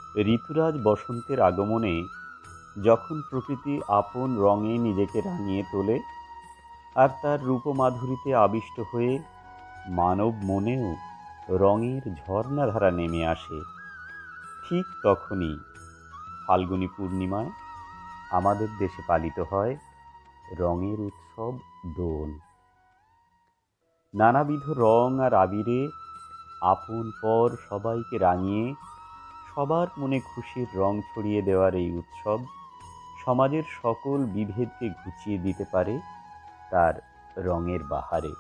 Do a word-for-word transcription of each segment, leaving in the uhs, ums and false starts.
ঋতুরাজ বসন্তের আগমনে যখন প্রকৃতি আপন রঙে নিজেকে রাঙিয়ে তোলে আর তার রূপমাধুরীতে আবিষ্ট হয়ে মানব মনেও রঙের ঝর্ণাধারা নেমে আসে, ঠিক তখনই ফাল্গুনী পূর্ণিমায় আমাদের দেশে পালিত হয় রঙের উৎসব দোল। নানাবিধ রং আর আবিরে আপন পর সবাইকে রাঙিয়ে সবার মনে খুশির রং ছড়িয়ে দেওয়ার এই উৎসব সমাজের সকল বিভেদকে ঘুচিয়ে দিতে পারে তার রঙের বাহারে।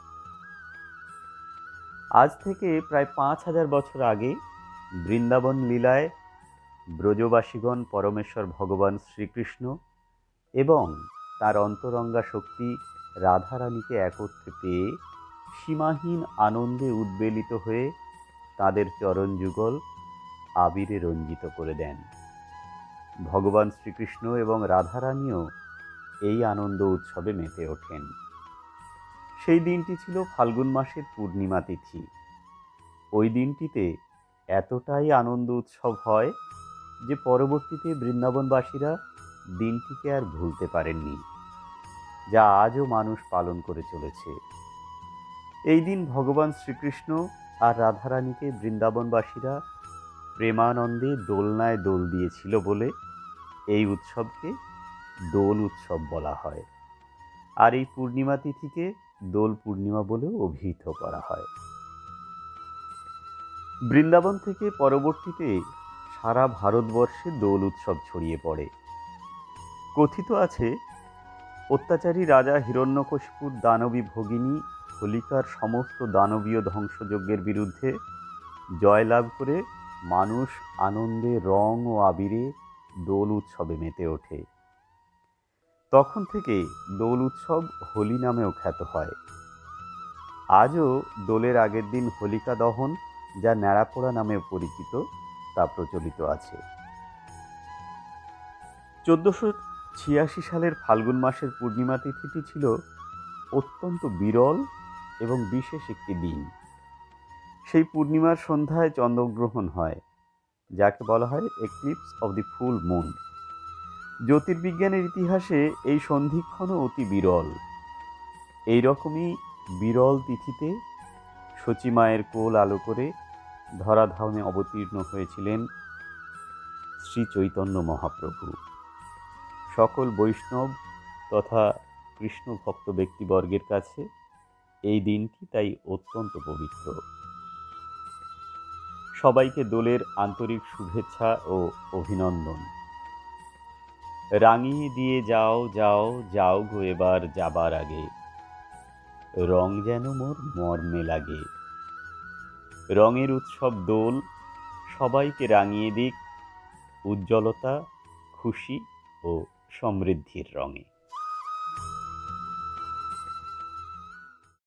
আজ থেকে প্রায় পাঁচ হাজার বছর আগে বৃন্দাবন লীলায় ব্রজবাসীগণ পরমেশ্বর ভগবান শ্রীকৃষ্ণ এবং তার অন্তরঙ্গা শক্তি রাধারানীকে একত্রে পেয়ে সীমাহীন আনন্দে উদ্বেলিত হয়ে তাদের চরণ যুগল আবিরে রঞ্জিত করে দেন। ভগবান শ্রীকৃষ্ণ এবং রাধারানীও এই আনন্দ উৎসবে মেতে ওঠেন। সেই দিনটি ছিল ফাল্গুন মাসের পূর্ণিমা তিথি। ওই দিনটিতে এতটাই আনন্দ উৎসব হয় যে পরবর্তীতে বৃন্দাবনবাসীরা দিনটিকে আর ভুলতে পারেননি, যা আজও মানুষ পালন করে চলেছে। এই দিন ভগবান শ্রীকৃষ্ণ আর রাধারানীকে বৃন্দাবনবাসীরা প্রেমানন্দে দোলনায় দোল দিয়েছিল বলে এই উৎসবকে দোল উৎসব বলা হয়। আর এই পূর্ণিমা তিথিকে দোল পূর্ণিমা বলেও অভিহিত করা হয়। বৃন্দাবন থেকে পরবর্তীতে সারা ভারতবর্ষে দোল উৎসব ছড়িয়ে পড়ে। কথিত আছে, অত্যাচারী রাজা হিরণ্যকশিপুর দানবী ভগিনী হোলিকার সমস্ত দানবীয় ধ্বংসযজ্ঞের বিরুদ্ধে জয়লাভ করে মানুষ আনন্দে রং ও আবিরে দোল উৎসবে মেতে ওঠে। তখন থেকে দোল উৎসব হোলি নামেও খ্যাত হয়। আজও দোলের আগের দিন হোলিকা দহন, যা ন্যাড়াপোড়া নামে পরিচিত, তা প্রচলিত আছে। চোদ্দশো ছিয়াশি সালের ফাল্গুন মাসের পূর্ণিমা তিথিটি ছিল অত্যন্ত বিরল এবং বিশেষ একটি দিন। সেই পূর্ণিমার সন্ধ্যায় চন্দ্রগ্রহণ হয়, যাকে বলা হয় eclipse of the full moon. জ্যোতির্বিজ্ঞানের ইতিহাসে এই সন্ধিক্ষণও অতি বিরল। এই রকমই বিরল তিথিতে সচিমায়ের কোল আলো করে ধরাধামে অবতীর্ণ হয়েছিলেন শ্রী চৈতন্য মহাপ্রভু। সকল বৈষ্ণব তথা কৃষ্ণ ভক্ত ব্যক্তিবর্গের কাছে এই দিনটি তাই অত্যন্ত পবিত্র। সবাইকে দোলের আন্তরিক শুভেচ্ছা ও অভিনন্দন। রাঙিয়ে দিয়ে যাও যাও যাও গো এবার যাবার আগে, রং যেন মোর মর্মে লাগে। রঙের উৎসব দোল সবাইকে রাঙিয়ে দিক উজ্জ্বলতা, খুশি ও সমৃদ্ধির রঙে।